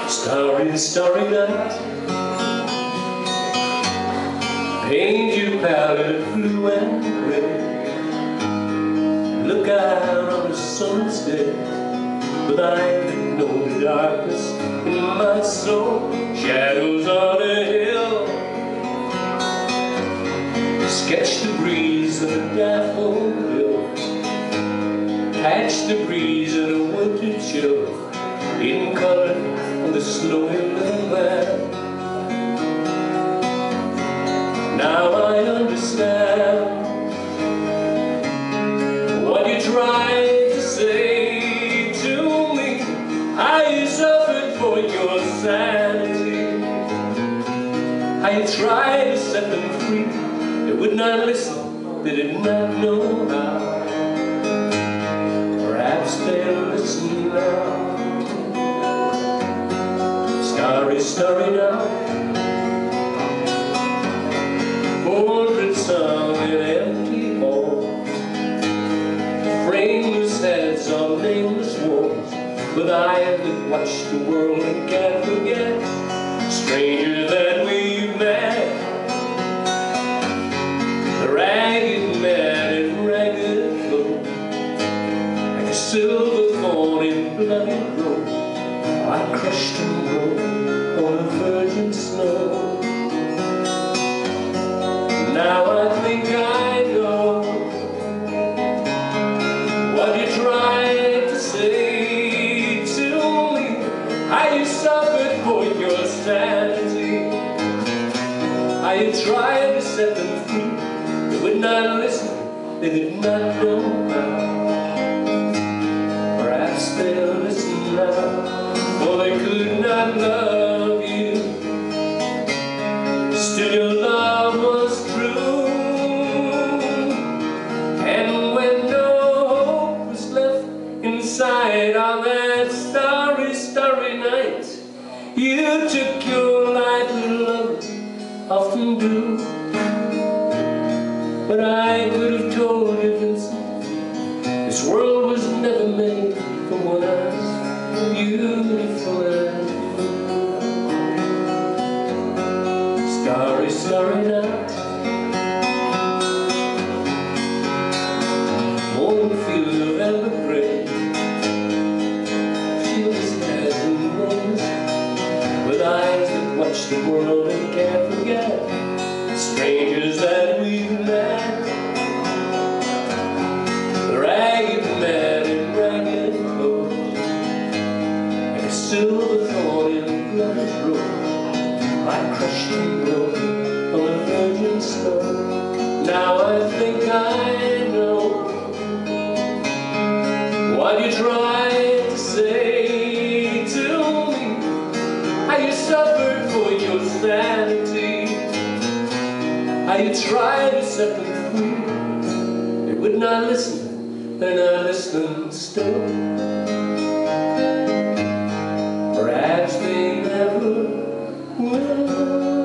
Starry, starry night, paint your palette blue and gray. Look out on a summer's day, but I know the darkness in my soul. Shadows on a hill, sketch the breeze of a daffodil, catch the breeze in a winter chill, in color on the snowy little land. Now I understand what you tried to say to me. How you suffered for your sanity, how you tried to set them free. They would not listen, they did not know how. Perhaps they'll listen now. Starry, starry night, portraits on an empty hall, frameless heads on nameless walls. But I that watch the world and can't forget strangers that we've met. The ragged man in ragged clothes, like a silver thorn in bloody rose, I crushed and broke on the virgin snow. Now I think I know what you tried to say to me, how you suffered for your sanity, how you tried to set them free. They would not listen, they did not know how. Perhaps they'll listen now, for they could not love you. Still your love was true, and when no hope was left inside on that starry, starry night, you took your life with love, often do. But I could have told you, Vincent, this world was never made for one as beautiful as you. Starry, starry night, morning fields of amber gray, fields as in rose, with eyes that watch the world and can't forget strangers that we've met. The ragged man in ragged clothes, like a silver thorn in bloody rose, I crushed and broke on the virgin snow. Now I think I know what you tried to say to me, how you suffered for your sanity, how you tried to set them free. They would not listen, they're not listening still. Perhaps they never will.